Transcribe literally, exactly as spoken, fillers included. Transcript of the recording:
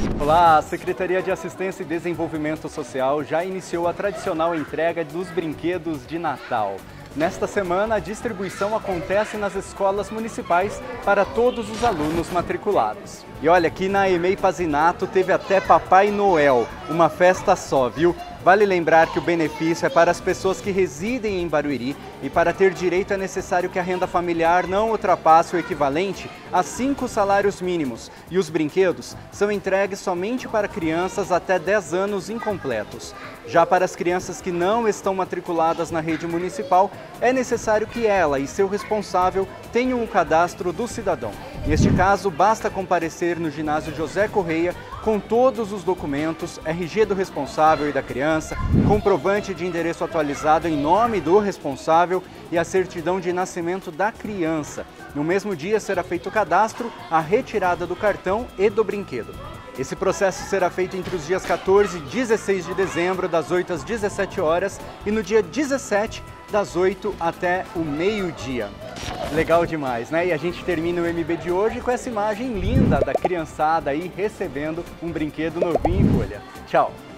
Olá, a Secretaria de Assistência e Desenvolvimento Social já iniciou a tradicional entrega dos brinquedos de Natal. Nesta semana, a distribuição acontece nas escolas municipais para todos os alunos matriculados. E olha, aqui na EMEI Pazinato teve até Papai Noel, uma festa só, viu? Vale lembrar que o benefício é para as pessoas que residem em Barueri e para ter direito é necessário que a renda familiar não ultrapasse o equivalente a cinco salários mínimos e os brinquedos são entregues somente para crianças até dez anos incompletos. Já para as crianças que não estão matriculadas na rede municipal, é necessário que ela e seu responsável tenham o cadastro do cidadão. Neste caso, basta comparecer no ginásio José Correia com todos os documentos, R G do responsável e da criança, comprovante de endereço atualizado em nome do responsável e a certidão de nascimento da criança. No mesmo dia será feito o cadastro, a retirada do cartão e do brinquedo. Esse processo será feito entre os dias quatorze e dezesseis de dezembro, das oito às dezessete horas, e no dia dezessete, das oito até o meio-dia. Legal demais, né? E a gente termina o M B de hoje com essa imagem linda da criançada aí recebendo um brinquedo novinho em folha. Tchau!